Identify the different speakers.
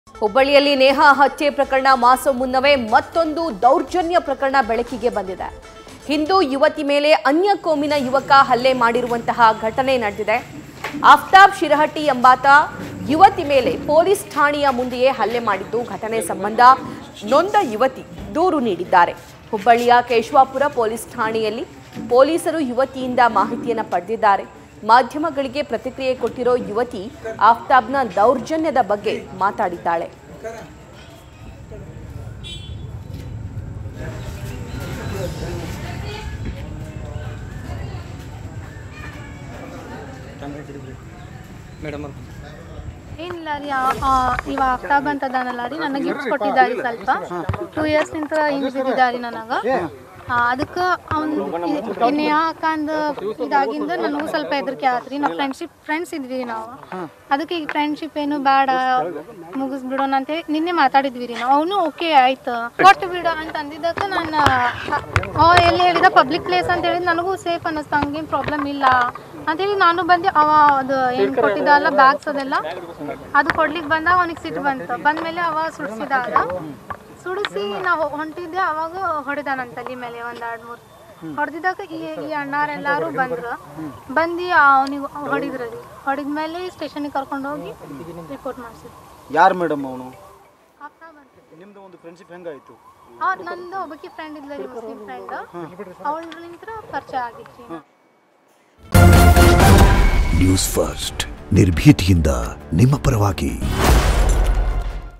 Speaker 1: ಹುಬ್ಬಳ್ಳಿಯಲ್ಲಿ ನೇಹಾ ಹತ್ಯೆ ಪ್ರಕರಣ ಮಾಸೋ ಮುನ್ನವೇ ಮತ್ತೊಂದು ದೌರ್ಜನ್ಯ ಪ್ರಕರಣ ಬೆಳಕಿಗೆ ಬಂದಿದೆ. ಹಿಂದೂ ಯುವತಿ ಮೇಲೆ ಅನ್ಯ ಕೋಮಿನ ಯುವಕ ಹಲ್ಲೆ ಮಾಡಿರುವಂತಹ ಘಟನೆ ನಡೆದಿದೆ. ಆಫ್ತಾಬ್ ಶಿರಹಟ್ಟಿ ಎಂಬಾತ ಯುವತಿ ಮೇಲೆ ಪೊಲೀಸ್ ಠಾಣೆಯ ಮುಂದೆಯೇ ಹಲ್ಲೆ ಮಾಡಿದ್ದು ಘಟನೆ ಸಂಬಂಧ ನೊಂದ ಯುವತಿ ದೂರು ನೀಡಿದ್ದಾರೆ. ಹುಬ್ಬಳ್ಳಿಯ ಕೇಶವಾಪುರ ಪೊಲೀಸ್ ಠಾಣೆಯಲ್ಲಿ ಪೊಲೀಸರು ಯುವತಿಯಿಂದ ಮಾಹಿತಿಯನ್ನು ಪಡೆದಿದ್ದಾರೆ. ಮಾಧ್ಯಮಗಳಿಗೆ ಪ್ರತಿಕ್ರಿಯೆ ಕೊಟ್ಟಿರೋ ಯುವತಿ ಆಫ್ತಾಬ್ನ ದೌರ್ಜನ್ಯದ ಬಗ್ಗೆ ಮಾತಾಡಿದ್ದಾಳೆ.
Speaker 2: ಏನಿಲ್ಲ ರೀ, ಇವ ಆಫ್ತಾಬ್ ಅಂತದಾನಲ್ಲ ರೀ, ನನಗೆ ಗಿಫ್ಟ್ ಕೊಟ್ಟಿದ್ದಾರೆ. ಸ್ವಲ್ಪ 2 ಇಯರ್ಸ್ ನಿಂತ ಹಿಂಗೆ ಬಿದ್ದಿದ್ದಾರೆ ನನಗೆ. ಅದಕ್ಕೆ ಅವ್ನು ಯಾಕಂದು ಇದಾಗಿಂದ ನನಗೂ ಸ್ವಲ್ಪ ಹೆದರಿಕೆ ಆತ್ರಿ. ನಾವು ಫ್ರೆಂಡ್ಸ್ ಇದ್ವಿ ನಾವು. ಅದಕ್ಕೆ ಈಗ ಫ್ರೆಂಡ್ಶಿಪ್ ಏನು ಬೇಡ, ಮುಗಿಸ್ಬಿಡೋಣ ಅಂತೇಳಿ ನಿನ್ನೆ ಮಾತಾಡಿದ್ವಿ ರೀ ನಾವು. ಅವನು ಓಕೆ ಆಯ್ತು ಕೊಟ್ಟು ಬಿಡ ಅಂತ ಅಂದಿದ್ದಕ್ಕೆ ನಾನು ಎಲ್ಲಿ ಹೇಳಿದ ಪಬ್ಲಿಕ್ ಪ್ಲೇಸ್ ಅಂತ ಹೇಳಿದ್ ನನಗೂ ಸೇಫ್ ಅನ್ನಿಸ್ತು, ಹಂಗೇನು ಪ್ರಾಬ್ಲಮ್ ಇಲ್ಲ ಅಂತೇಳಿ ನಾನು ಬಂದು ಅದು ಏನು ಕೊಟ್ಟಿದ್ದಲ್ಲ ಬ್ಯಾಗ್ಸ್ ಅದೆಲ್ಲ ಅದು ಕೊಡ್ಲಿಕ್ಕೆ ಬಂದಾಗ ಅವನಿಗೆ ಸಿಟ್ಟು ಬಂದ್ಮೇಲೆ ಅವ ಸುಡಿಸಿ ನಾವು ಹೊಂಟಿದ್ದೆ. ಅವಾಗ ಹೊಡೆದಾನಂತ ತಲೆ ಮೇಲೆ 1-2-3 ಹೊಡೆದಿದ್ದಾಗ ಈ ಅಣ್ಣಾರೆಲ್ಲರೂ ಬಂದು ಅವನಿಗೆ ಹೊಡಿದ್ರು ರೀ. ಹೊಡೆದ್ಮೇಲೆ ಸ್ಟೇಷನ್ಗೆ ಕರ್ಕೊಂಡು ಹೋಗಿ ರಿಪೋರ್ಟ್ ಮಾಡಿಸಿದ್ರು.
Speaker 3: ಯಾರು ಮೇಡಮ್ ಅವನು? ನಿಮ್ದು ಒಂದು ಫ್ರೆಂಡ್ಶಿಪ್ ಹೆಂಗಾಯ್ತು?
Speaker 2: ನಂದು ಒಬ್ಬಕಿ ಫ್ರೆಂಡ್ ಇದ್ಲ ರೀ, ಮುಸ್ಲಿಂ ಫ್ರೆಂಡ್. ಅವಳಿಂದ ಪರಿಚಯ ಆಗಿತ್ತು.
Speaker 4: ನ್ಯೂಸ್ ಫಸ್ಟ್ ನಿರ್ಭೀತಿಯಿಂದ ನಿಮ್ಮ ಪರವಾಗಿ.